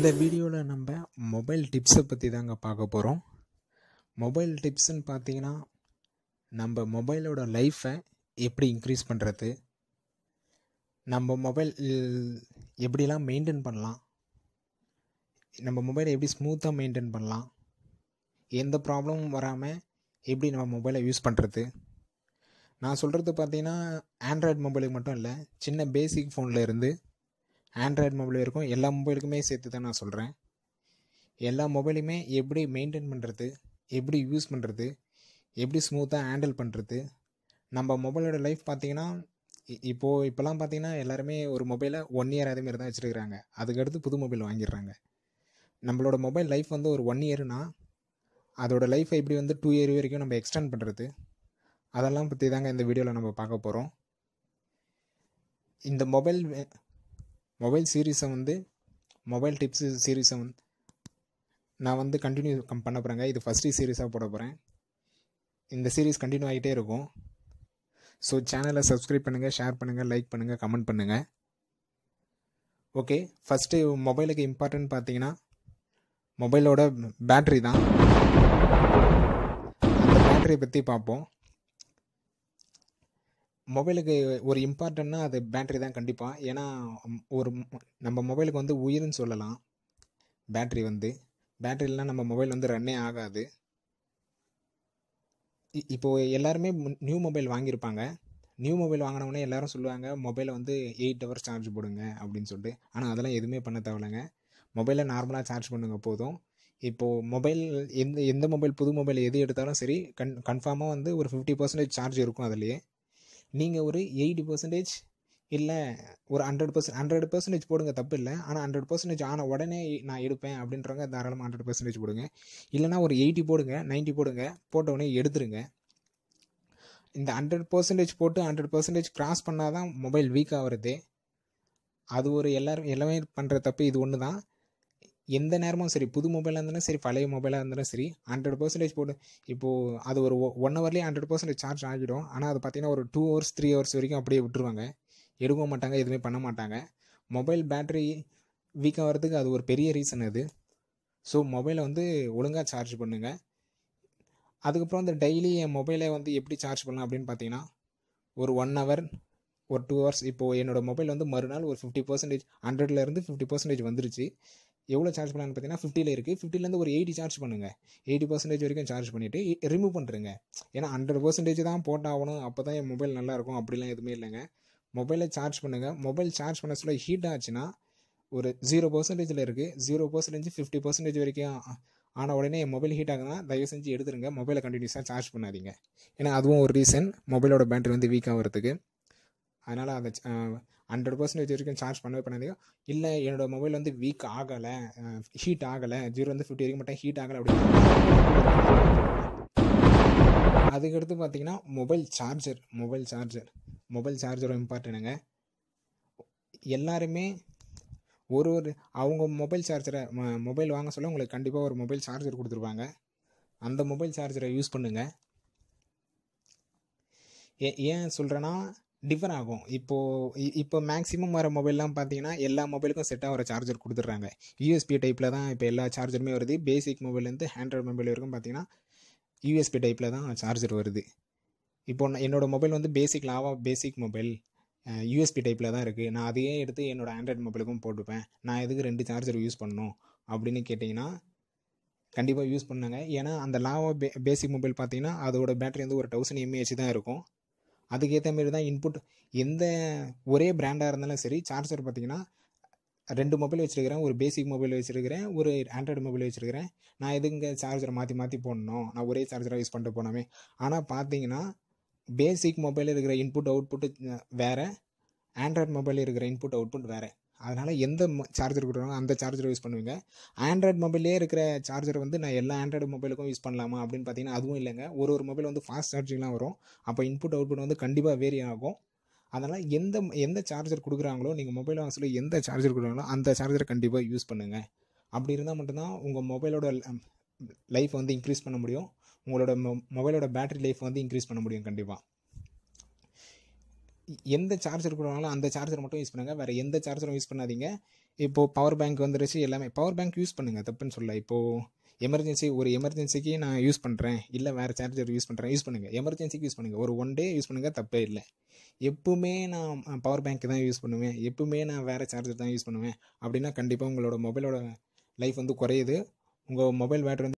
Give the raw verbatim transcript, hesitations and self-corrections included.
இந்த வீடியோவில் நம்ம மொபைல் டிப்ஸை பற்றி தாங்க பார்க்க போகிறோம். மொபைல் டிப்ஸ்ன்னு பார்த்தீங்கன்னா, நம்ம மொபைலோட லைஃப்பை எப்படி இன்க்ரீஸ் பண்ணுறது, நம்ம மொபைல் எப்படிலாம் மெயின்டைன் பண்ணலாம், நம்ம மொபைலை எப்படி ஸ்மூத்தாக மெயின்டைன் பண்ணலாம், எந்த ப்ராப்ளமும் வராமல் எப்படி நம்ம மொபைலை யூஸ் பண்ணுறது. நான் சொல்கிறது பார்த்தீங்கன்னா, ஆண்ட்ராய்டு மொபைலுக்கு மட்டும் இல்லை, சின்ன பேசிக் ஃபோனில் இருந்து ஆண்ட்ராய்டு மொபைல் இருக்கும் எல்லா மொபைலுக்குமே சேர்த்து தான் நான் சொல்கிறேன். எல்லா மொபைலுமே எப்படி மெயின்டைன் பண்ணுறது, எப்படி யூஸ் பண்ணுறது, எப்படி ஸ்மூத்தாக ஹேண்டில் பண்ணுறது. நம்ம மொபைலோட லைஃப் பார்த்திங்கன்னா, இப்போது இப்போலாம் பார்த்திங்கன்னா எல்லாருமே ஒரு மொபைலை ஒன் இயர் அதேமாரி தான் வச்சுருக்கிறாங்க. அதுக்கடுத்து புது மொபைல் வாங்கிடுறாங்க. நம்மளோட மொபைல் லைஃப் வந்து ஒரு ஒன் இயர்னா அதோட லைஃப்பை எப்படி வந்து டூ இயர் வரைக்கும் நம்ம எக்ஸ்டெண்ட் பண்ணுறது, அதெல்லாம் பற்றி தாங்க இந்த வீடியோவில் நம்ம பார்க்க போகிறோம். இந்த மொபைல் மொபைல் சீரீஸை வந்து மொபைல் டிப்ஸு சீரீஸை வந்து நான் வந்து கண்டினியூ கம் பண்ண போகிறேங்க. இது ஃபஸ்ட்டு சீரீஸாக போட போகிறேன். இந்த சீரீஸ் கண்டினியூ ஆகிட்டே இருக்கும். ஸோ சேனலை சப்ஸ்கிரைப் பண்ணுங்கள், ஷேர் பண்ணுங்கள், லைக் பண்ணுங்கள், கமெண்ட் பண்ணுங்கள். ஓகே, ஃபஸ்ட்டு மொபைலுக்கு இம்பார்ட்டன்ட் பார்த்தீங்கன்னா மொபைலோட பேட்ரி தான். அந்த பேட்டரியை பற்றி பார்ப்போம். மொபைலுக்கு ஒரு இம்பார்ட்டன்னா அது பேட்ரி தான் கண்டிப்பாக. ஏன்னா ஒரு நம்ம மொபைலுக்கு வந்து உயிர்னு சொல்லலாம் பேட்ரி வந்து. பேட்ரி இல்லைனா நம்ம மொபைல் வந்து ரன்னே ஆகாது. இப்போது எல்லாருமே நியூ மொபைல் வாங்கியிருப்பாங்க. நியூ மொபைல் வாங்கினவுடனே எல்லோரும் சொல்லுவாங்க மொபைலை வந்து எயிட் ஹவர்ஸ் சார்ஜ் போடுங்க அப்படின்னு சொல்லிட்டு. ஆனால் அதெல்லாம் எதுவுமே பண்ண தேவையில்லைங்க. மொபைலை நார்மலாக சார்ஜ் பண்ணுங்க போதும். இப்போது மொபைல் எந்த எந்த மொபைல் புது மொபைல் எது எடுத்தாலும் சரி கன் கன்ஃபார்மாக வந்து ஒரு ஃபிஃப்டி பர்சன்டேஜ் சார்ஜ் இருக்கும் அதுலேயே. நீங்கள் ஒரு எயிட்டி பர்சன்டேஜ் இல்லை ஒரு ஹண்ட்ரட் பர்சன்ட் ஹண்ட்ரட் பர்சன்டேஜ் போடுங்க, தப்பு இல்லை. ஆனால் ஹண்ட்ரட் பர்சன்டேஜ் ஆன உடனே நான் எடுப்பேன் அப்படின்றவங்க தாராளமாக ஹண்ட்ரட் பர்சன்டேஜ் போடுங்க. இல்லைனா ஒரு எயிட்டி போடுங்க, நைன்ட்டி போடுங்க, போட்ட உடனே எடுத்துருங்க. இந்த ஹண்ட்ரட் பர்சன்டேஜ் போட்டு ஹண்ட்ரட் பர்சன்டேஜ் கிராஸ் பண்ணால் தான் மொபைல் வீக் ஆகுறது. அது ஒரு எல்லாரும் எல்லாமே பண்ணுற தப்பு இது ஒன்று தான். எந்த நேரமும் சரி, புது மொபைலாக இருந்தாலும் சரி, பழைய மொபைலாக இருந்தாலும் சரி, ஹண்ட்ரட் பர்சன்டேஜ் போட்டு இப்போது அது ஒரு ஒன் ஹவர்லேயே ஹண்ட்ரட் பர்சன்டேஜ் சார்ஜ் ஆகிடும். ஆனால் அது பார்த்தீங்கன்னா ஒரு டூ ஹவர்ஸ் த்ரீ ஹவர்ஸ் வரைக்கும் அப்படியே விட்டுருவாங்க. எடுக்க மாட்டாங்க, எதுவுமே பண்ண மாட்டாங்க. மொபைல் பேட்ரி வீக் ஆகிறதுக்கு அது ஒரு பெரிய ரீசன் அது. ஸோ மொபைலை வந்து ஒழுங்காக சார்ஜ் பண்ணுங்கள். அதுக்கப்புறம் வந்து டெய்லி என் மொபைலை வந்து எப்படி சார்ஜ் பண்ணலாம் அப்படின்னு பார்த்தீங்கன்னா, ஒரு ஒன் ஹவர் ஒரு டூ ஹவர்ஸ் இப்போது என்னோடய மொபைல் வந்து மறுநாள் ஒரு ஃபிஃப்டி பர்சன்டேஜ் ஹண்ட்ரட்லேருந்து ஃபிஃப்டி பர்சன்டேஜ் வந்துருச்சு. எவ்வளோ சார்ஜ் பண்ணலான்னு பார்த்தீங்கன்னா ஃபிஃப்டியில் இருக்குது. ஃபிஃப்டிலேருந்து ஒரு எயிட்டி சார்ஜ் பண்ணுங்கள். எயிட்டி பர்சன்டேஜ் வரைக்கும் சார்ஜ் பண்ணிவிட்டு ரிமூவ் பண்ணுறேங்க. ஏன்னா ஹண்ட்ரட் பர்சன்டேஜ் தான் போட்டாகணும், அப்போ தான் என் மொபைல் நல்லாயிருக்கும் அப்படிலாம் எதுவுமே இல்லைங்க. மொபைலை சார்ஜ் பண்ணுங்கள். மொபைல் சார்ஜ் பண்ண சொல்ல ஹீட் ஆச்சுன்னா ஒரு ஜீரோ பர்சன்டேஜில் இருக்குது, ஜீரோ பர்சன்டேஜ் ஃபிஃப்டி பர்சன்டேஜ் வரைக்கும் ஆன உடனே என் மொபைல் ஹீட் ஆகுதுன்னா தயவு செஞ்சு எடுத்துருங்க. மொபைலை கண்டினியூஸாக சார்ஜ் பண்ணாதீங்க. ஏன்னா அதுவும் ஒரு ரீசன் மொபைலோட பேட்டரி வந்து வீக் ஆகிறதுக்கு. அதனால் அதை ஹண்ட்ரட் பர்சன்டேஜ் வரைக்கும் சார்ஜ் பண்ணவே பண்ணாதீங்க. இல்லை என்னோடய மொபைல் வந்து வீக் ஆகலை, ஹீட் ஆகலை, ஜீரோ வந்து ஃபிஃப்டி வரைக்கும் மட்டும் ஹீட் ஆகலை அப்படின்னு. அதுக்கடுத்து பார்த்தீங்கன்னா mobile charger mobile charger mobile சார்ஜரும் இம்பார்ட்டன்ட்டுங்க. எல்லாருமே ஒரு ஒரு அவங்க மொபைல் சார்ஜரை மொபைல் வாங்க சொல்ல உங்களுக்கு கண்டிப்பாக ஒரு மொபைல் சார்ஜர் கொடுத்துருவாங்க. அந்த மொபைல் சார்ஜரை யூஸ் பண்ணுங்கள். ஏ ஏன் சொல்கிறேன்னா டிஃபர் ஆகும். இப்போது இப்போ மேக்ஸிமம் வர மொபைல்லாம் பார்த்தீங்கன்னா எல்லா மொபைலுக்கும் செட் ஆகிற சார்ஜர் கொடுத்துட்றாங்க. யூஎஸ்பி டைப்பில் தான் இப்போ எல்லா சார்ஜருமே வருது. பேசிக் மொபைல்லேருந்து ஆண்ட்ராய்டு மொபைல் வரைக்கும் பார்த்தீங்கன்னா யூஎஸ்பி டைப்பில் தான் சார்ஜர் வருது. இப்போ என்னோடய மொபைல் வந்து basic Lava basic mobile USB டைப்பில் தான் இருக்குது. நான் அதையே எடுத்து என்னோடய ஆண்ட்ராய்டு மொபைலுக்கும் போட்டுப்பேன். நான் எதுக்கு ரெண்டு சார்ஜர் யூஸ் பண்ணணும் அப்படின்னு கேட்டிங்கன்னா கண்டிப்பாக யூஸ் பண்ணுங்க. ஏன்னா அந்த லாவா பே பேசிக் மொபைல் பார்த்தீங்கன்னா அதோட பேட்டரி வந்து ஒரு தௌசண்ட் எம்ஏஹெச் தான் இருக்கும். அதுக்கேற்ற மாரி தான் இன்புட். எந்த ஒரே பிராண்டாக இருந்தாலும் சரி, சார்ஜர் பார்த்தீங்கன்னா ரெண்டு மொபைல் வச்சுருக்கிறேன். ஒரு பேசிக் மொபைல் வச்சுருக்கிறேன், ஒரு ஆண்ட்ராய்டு மொபைல் வச்சுருக்கிறேன். நான் எதுங்க சார்ஜரை மாற்றி மாற்றி போடணும், நான் ஒரே சார்ஜராக யூஸ் பண்ணிட்டு போனாமே. ஆனால் பார்த்தீங்கன்னா பேசிக் மொபைலில் இருக்கிற இன்புட் அவுட்புட்டு வேறு, ஆண்ட்ராய்டு மொபைலில் இருக்கிற இன்புட் அவுட்புட் வேறு. அதனால் எந்த சார்ஜர் கொடுக்குறாங்க அந்த சார்ஜரை யூஸ் பண்ணுவீங்க. ஆண்ட்ராய்டு மொபைலே இருக்கிற சார்ஜரை வந்து நான் எல்லா ஆண்ட்ராய்டு மொபைலுக்கும் யூஸ் பண்ணலாமா அப்படின்னு பார்த்தீங்கன்னா அதுவும் இல்லைங்க. ஒரு ஒரு மொபைல் வந்து ஃபாஸ்ட் சார்ஜிங்லாம் வரும். அப்போ இன்புட் அவுட்புட் வந்து கண்டிப்பாக வேரி ஆகும். அதனால் எந்த எந்த சார்ஜர் கொடுக்குறாங்களோ, நீங்கள் மொபைல் வாங்க சொல்லி எந்த சார்ஜர் கொடுக்குறாங்களோ அந்த சார்ஜரை கண்டிப்பாக யூஸ் பண்ணுங்கள். அப்படி இருந்தால் மட்டும்தான் உங்கள் மொபைலோட லைஃப் வந்து இன்க்ரீஸ் பண்ண முடியும். உங்களோட மொ மொபைலோட பேட்டரி லைஃப் வந்து இன்க்ரீஸ் பண்ண முடியும் கண்டிப்பாக. எந்த சார்ஜர் கொடுவாங்களோ அந்த சார்ஜர் மட்டும் யூஸ் பண்ணுங்கள், வேறு எந்த சார்ஜரும் யூஸ் பண்ணாதீங்க. இப்போது பவர் பேங்க் வந்துருச்சு எல்லாமே, பவர் பேங்க் யூஸ் பண்ணுங்கள், தப்புன்னு சொல்ல. இப்போது எமர்ஜென்சி ஒரு எமர்ஜென்சிக்கு நான் யூஸ் பண்ணுறேன், இல்லை வேறு சார்ஜர் யூஸ் பண்ணுறேன், யூஸ் பண்ணுங்கள். எமர்ஜென்சிக்கு யூஸ் பண்ணுங்கள், ஒரு ஒன் டே யூஸ் பண்ணுங்கள், தப்பே இல்லை. எப்பவுமே நான் பவர் பேங்க் தான் யூஸ் பண்ணுவேன், எப்பவுமே நான் வேறு சார்ஜர் தான் யூஸ் பண்ணுவேன் அப்படின்னா கண்டிப்பாக உங்களோட மொபைலோட லைஃப் வந்து குறையுது. உங்கள் மொபைல் பேட்டரி வந்து